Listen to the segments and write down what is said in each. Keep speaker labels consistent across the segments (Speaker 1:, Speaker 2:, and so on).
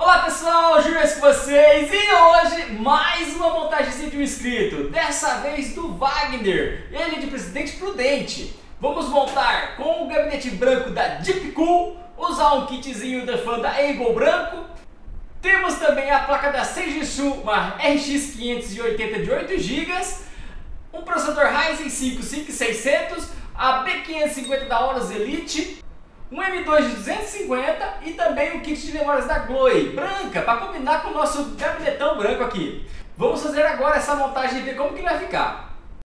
Speaker 1: Olá pessoal, Júlio com vocês e hoje mais uma montagemzinha de um inscrito, dessa vez do Wagner, ele de Presidente Prudente. Vamos montar com o gabinete branco da Deep Cool, usar um kitzinho da fã da Eagle branco. Temos também a placa da Seijutsu, uma RX 580 de 8 GB, um processador Ryzen 5 5600, a B550 da Horus Elite, um M2 de 250 e também um kit de memórias da Gloy, branca, para combinar com o nosso gabinetão branco aqui. Vamos fazer agora essa montagem e ver como que vai ficar.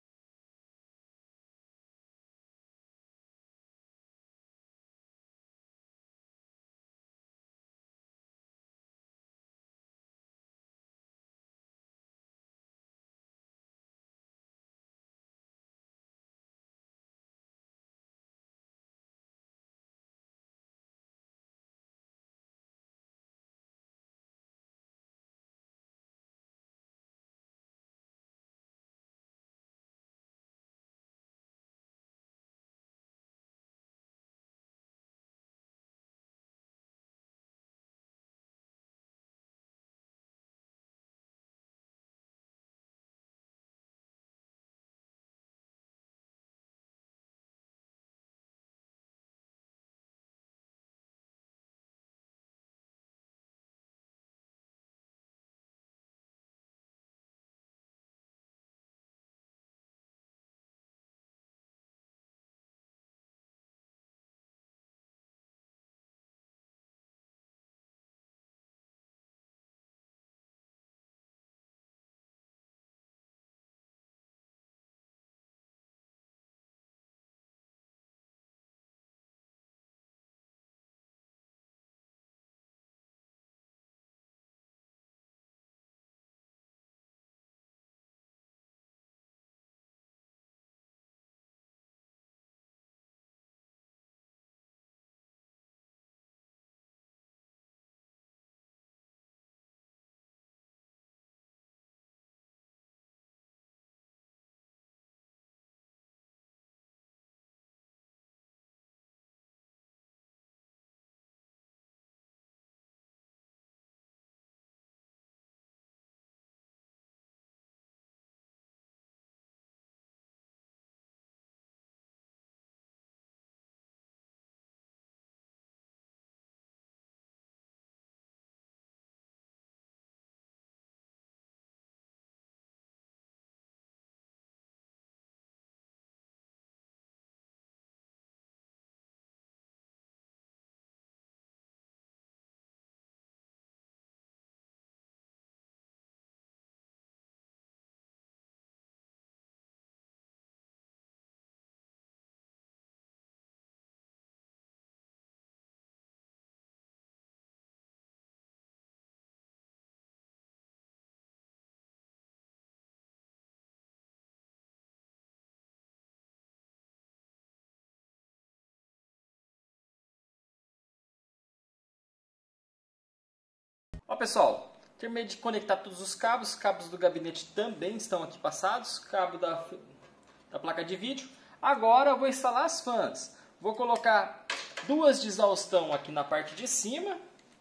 Speaker 1: Ó pessoal, terminei de conectar todos os cabos do gabinete também estão aqui passados, cabo da placa de vídeo. Agora eu vou instalar as fãs. Vou colocar duas de exaustão aqui na parte de cima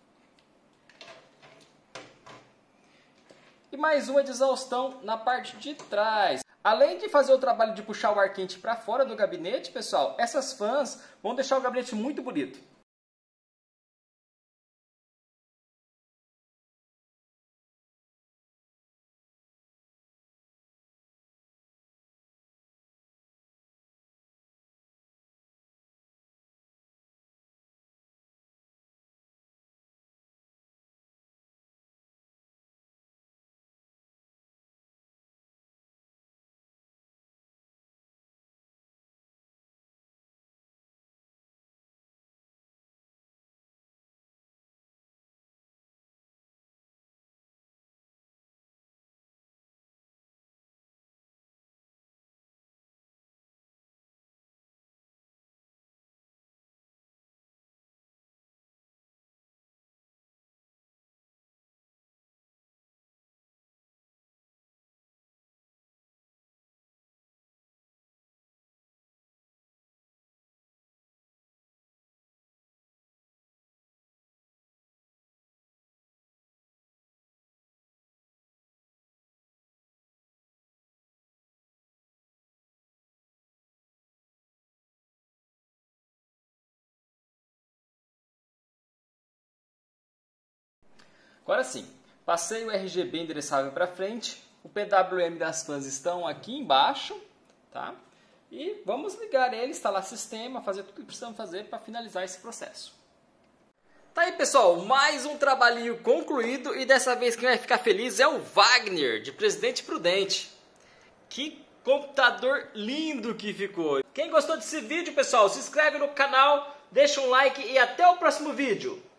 Speaker 1: e mais uma de exaustão na parte de trás. Além de fazer o trabalho de puxar o ar quente para fora do gabinete, pessoal, essas fãs vão deixar o gabinete muito bonito. Agora sim, passei o RGB endereçável para frente, o PWM das fãs estão aqui embaixo, tá? E vamos ligar ele, instalar sistema, fazer tudo que precisamos fazer para finalizar esse processo. Tá aí, pessoal, mais um trabalhinho concluído e dessa vez quem vai ficar feliz é o Wagner, de Presidente Prudente. Que computador lindo que ficou! Quem gostou desse vídeo, pessoal, se inscreve no canal, deixa um like e até o próximo vídeo.